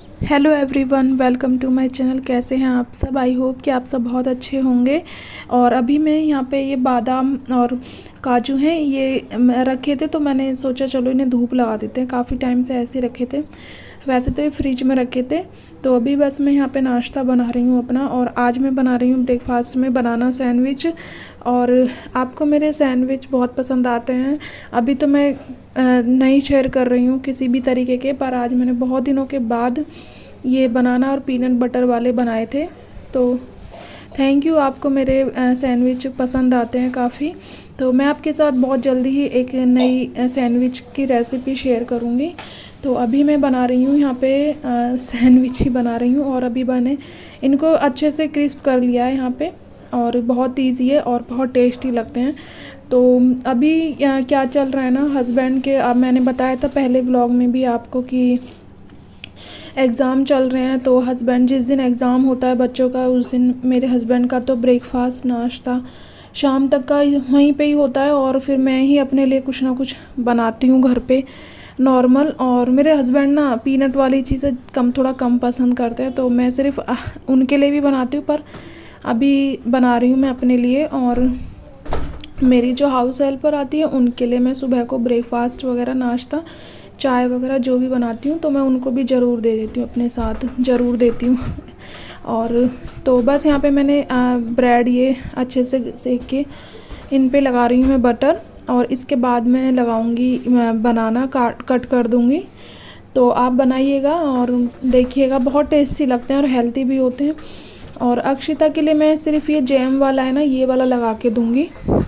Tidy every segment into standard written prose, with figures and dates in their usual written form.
Hello everyone, welcome to my channel. कैसे हैं आप सब? आई होप कि आप सब बहुत अच्छे होंगे। और अभी मैं यहाँ पे ये बादाम और काजू हैं, ये रखे थे तो मैंने सोचा चलो इन्हें धूप लगा देते हैं। काफ़ी टाइम से ऐसे ही रखे थे, वैसे तो ये फ्रिज में रखे थे। तो अभी बस मैं यहाँ पे नाश्ता बना रही हूँ अपना, और आज मैं बना रही हूँ ब्रेकफास्ट में बनाना सैंडविच। और आपको मेरे सैंडविच बहुत पसंद आते हैं। अभी तो मैं नहीं शेयर कर रही हूँ किसी भी तरीके के, पर आज मैंने बहुत दिनों के बाद ये बनाना और पीनट बटर वाले बनाए थे। तो थैंक यू, आपको मेरे सैंडविच पसंद आते हैं काफ़ी। तो मैं आपके साथ बहुत जल्दी ही एक नई सैंडविच की रेसिपी शेयर करूँगी। तो अभी मैं बना रही हूँ यहाँ पे सैंडविच ही बना रही हूँ, और अभी मैंने इनको अच्छे से क्रिस्प कर लिया है यहाँ पे। और बहुत ईजी है और बहुत टेस्टी लगते हैं। तो अभी क्या चल रहा है ना, हस्बैंड के, अब मैंने बताया था पहले व्लॉग में भी आपको कि एग्ज़ाम चल रहे हैं। तो हस्बैंड, जिस दिन एग्ज़ाम होता है बच्चों का, उस दिन मेरे हस्बैंड का तो ब्रेकफास्ट नाश्ता शाम तक का वहीं पे ही होता है। और फिर मैं ही अपने लिए कुछ ना कुछ बनाती हूँ घर पे नॉर्मल। और मेरे हस्बैंड ना पीनट वाली चीज़ें थोड़ा कम पसंद करते हैं, तो मैं सिर्फ उनके लिए भी बनाती हूँ, पर अभी बना रही हूँ मैं अपने लिए। और मेरी जो हाउस हेल्पर आती है उनके लिए मैं सुबह को ब्रेकफास्ट वगैरह, नाश्ता, चाय वगैरह जो भी बनाती हूँ, तो मैं उनको भी ज़रूर दे देती हूँ, अपने साथ ज़रूर देती हूँ। और तो बस यहाँ पे मैंने ब्रेड ये अच्छे से सेक के इन पे लगा रही हूँ मैं बटर। और इसके बाद मैं लगाऊंगी बनाना, कट कर दूँगी। तो आप बनाइएगा और देखिएगा, बहुत टेस्टी लगते हैं और हेल्दी भी होते हैं। और अक्षिता के लिए मैं सिर्फ ये जैम वाला है ना, ये वाला लगा के दूँगी।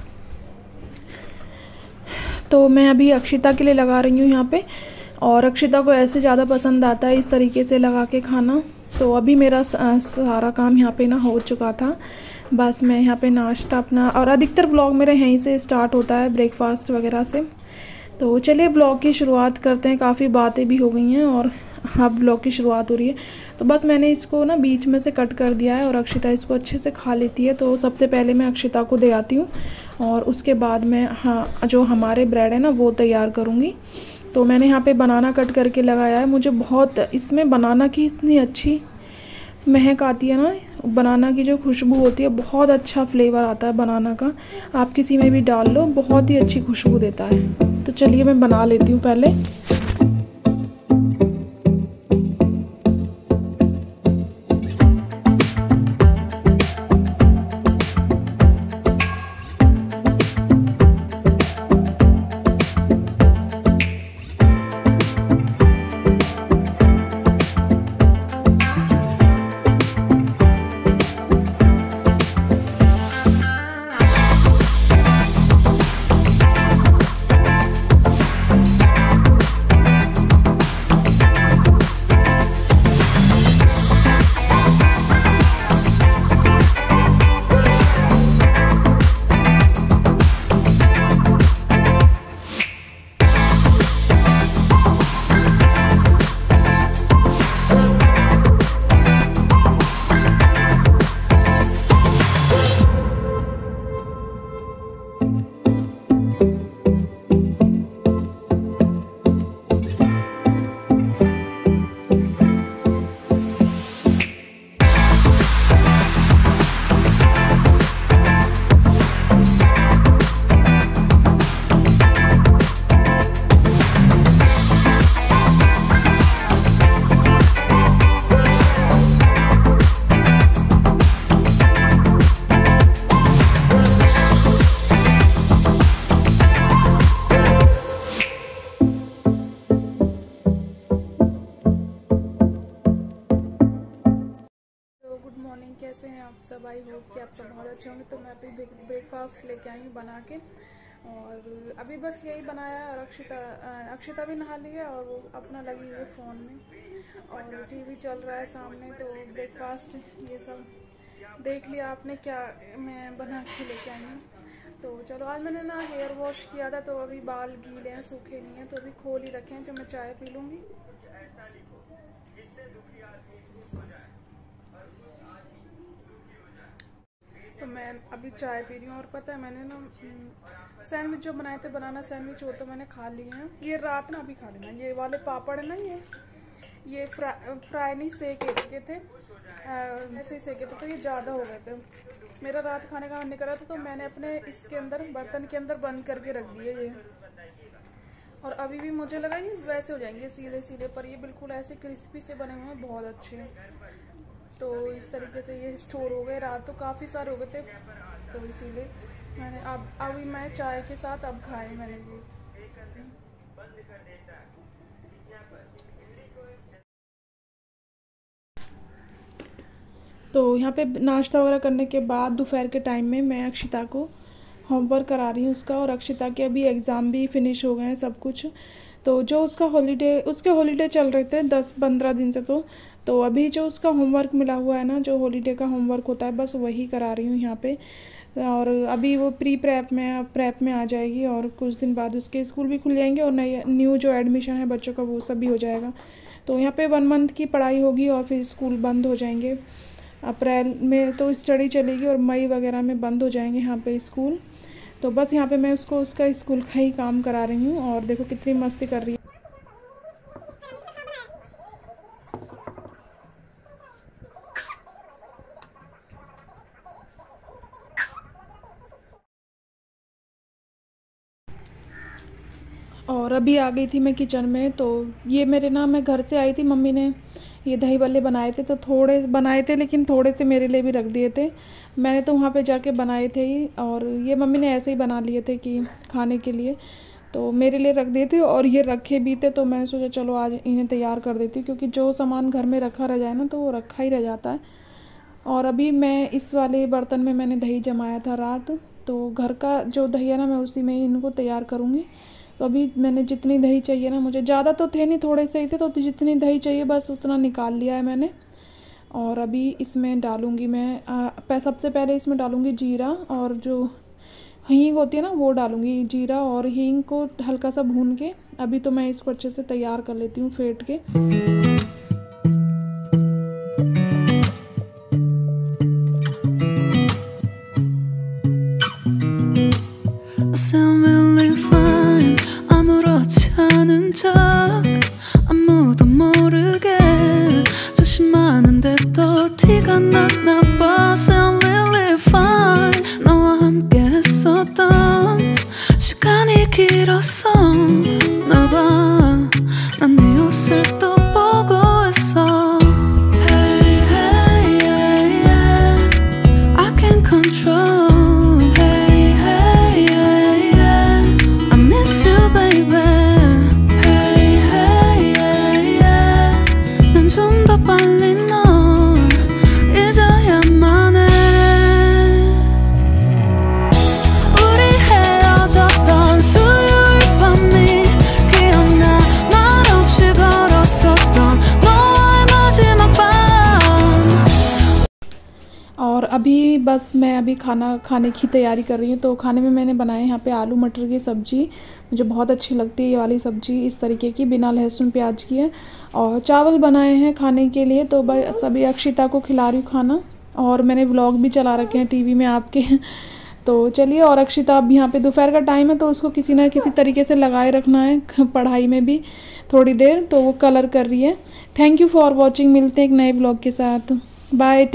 तो मैं अभी अक्षिता के लिए लगा रही हूँ यहाँ पे, और अक्षिता को ऐसे ज़्यादा पसंद आता है इस तरीके से लगा के खाना। तो अभी मेरा सारा काम यहाँ पे ना हो चुका था। बस मैं यहाँ पे नाश्ता अपना, और अधिकतर ब्लॉग मेरा यहीं से स्टार्ट होता है, ब्रेकफास्ट वगैरह से। तो चलिए ब्लॉग की शुरुआत करते हैं। काफ़ी बातें भी हो गई हैं और अब ब्लॉग की शुरुआत हो रही है। तो बस मैंने इसको ना बीच में से कट कर दिया है, और अक्षिता इसको अच्छे से खा लेती है। तो सबसे पहले मैं अक्षिता को दे आती हूँ, और उसके बाद मैं जो हमारे ब्रेड है ना वो तैयार करूँगी। तो मैंने यहाँ पे बनाना कट करके लगाया है। मुझे बहुत इसमें बनाना की इतनी अच्छी महक आती है ना, बनाना की जो खुशबू होती है, बहुत अच्छा फ्लेवर आता है बनाना का। आप किसी में भी डाल लो, बहुत ही अच्छी खुशबू देता है। तो चलिए मैं बना लेती हूँ पहले। गुड मॉर्निंग, कैसे हैं आप सब? आई होप कि आप सब बहुत अच्छे होंगे। तो मैं अभी ब्रेकफास्ट लेके आई हूँ बना के, और अभी बस यही बनाया है। और अक्षिता भी नहा ली है, और वो अपना लगी हुई है फ़ोन में, और टीवी चल रहा है सामने। तो ब्रेकफास्ट ये सब देख लिया आपने, क्या मैं बना के लेके आई हूँ। तो चलो, आज मैंने ना हेयर वॉश किया था, तो अभी बाल गीले हैं, सूखे नहीं हैं, तो अभी खोल ही रखे हैं। जब मैं चाय पी लूँगी। तो मैं अभी चाय पी रही हूँ। और पता है, मैंने ना सैंडविच जो बनाए थे, बनाना सैंडविच, वो तो मैंने खा लिए हैं। ये रात ना अभी खा लेना। ये वाले पापड़ है ना, ये फ्राई नहीं सेके थे, ऐसे ही सेके थे तो ये ज़्यादा हो गए थे। मेरा रात खाने का मन नहीं कर रहा था तो मैंने अपने इसके अंदर बर्तन के अंदर बंद करके रख दिए ये। और अभी भी मुझे लगा ये वैसे हो जाएंगे सीले सीले, पर ये बिल्कुल ऐसे क्रिस्पी से बने हुए हैं, बहुत अच्छे हैं। तो इस तरीके से ये स्टोर हो गए, रात तो काफ़ी सारे हो गए थे तो इसीलिए मैंने अब अभी मैं चाय के साथ अब खाए मैंने ये। तो यहाँ पे नाश्ता वगैरह करने के बाद दोपहर के टाइम में मैं अक्षिता को होमवर्क करा रही हूँ उसका, और अक्षिता के अभी एग्ज़ाम भी फिनिश हो गए हैं सब कुछ। तो जो उसका उसके हॉलीडे चल रहे थे 10-15 दिन से, तो अभी जो उसका होमवर्क मिला हुआ है ना, जो हॉलीडे का होमवर्क होता है, बस वही करा रही हूँ यहाँ पे। और अभी वो प्रेप में आ जाएगी और कुछ दिन बाद उसके स्कूल भी खुल जाएंगे और न्यू जो एडमिशन है बच्चों का वो सब भी हो जाएगा। तो यहाँ पे 1 मंथ की पढ़ाई होगी और फिर स्कूल बंद हो जाएंगे। अप्रैल में तो स्टडी चलेगी और मई वगैरह में बंद हो जाएंगे यहाँ पे स्कूल। तो बस यहाँ पे मैं उसका स्कूल का ही काम करा रही हूँ, और देखो कितनी मस्ती कर रही है। और अभी आ गई थी मैं किचन में। तो ये मैं घर से आई थी, मम्मी ने ये दही बल्ले बनाए थे, तो थोड़े बनाए थे लेकिन थोड़े से मेरे लिए भी रख दिए थे। मैंने तो वहाँ पे जाके बनाए थे ही, और ये मम्मी ने ऐसे ही बना लिए थे कि खाने के लिए, तो मेरे लिए रख दिए थे और ये रखे भी थे। तो मैंने सोचा चलो आज इन्हें तैयार कर देती हूँ, क्योंकि जो सामान घर में रखा रह जाए ना तो वो रखा ही रह जाता है। और अभी मैं इस वाले बर्तन में मैंने दही जमाया था रात, तो घर का जो दही है ना मैं उसी में ही इनको तैयार करूँगी। तो अभी मैंने जितनी दही चाहिए ना, मुझे ज़्यादा तो थे नहीं, थोड़े से ही थे, तो जितनी दही चाहिए बस उतना निकाल लिया है मैंने। और अभी इसमें डालूँगी मैं सबसे पहले इसमें डालूँगी जीरा, और जो हींग होती है ना वो डालूँगी। जीरा और हींग को हल्का सा भून के अभी तो मैं इसको अच्छे से तैयार कर लेती हूँ फेंट के। 아무도 모르게 조심하는데 또 티가 났나 봐. Sound really fine. 너와 함께 했었던 시간이 길었어. 나 봐, 난 네 옷을 또 보고 있어. Hey, hey, yeah, yeah. I can't control. Hey, hey, yeah, yeah. I miss you, baby. और अभी बस मैं अभी खाना खाने की तैयारी कर रही हूँ। तो खाने में मैंने बनाए यहाँ पे आलू मटर की सब्ज़ी, मुझे बहुत अच्छी लगती है ये वाली सब्ज़ी, इस तरीके की बिना लहसुन प्याज की है। और चावल बनाए हैं खाने के लिए, तो बस अभी अक्षिता को खिला रही हूँ खाना। और मैंने व्लॉग भी चला रखे हैं टीवी में आपके। तो चलिए, और अक्षिता अब यहाँ पे दोपहर का टाइम है तो उसको किसी ना किसी तरीके से लगाए रखना है पढ़ाई में भी थोड़ी देर, तो वो कलर कर रही है। थैंक यू फॉर वॉचिंग, मिलते हैं एक नए ब्लॉग के साथ। बाय।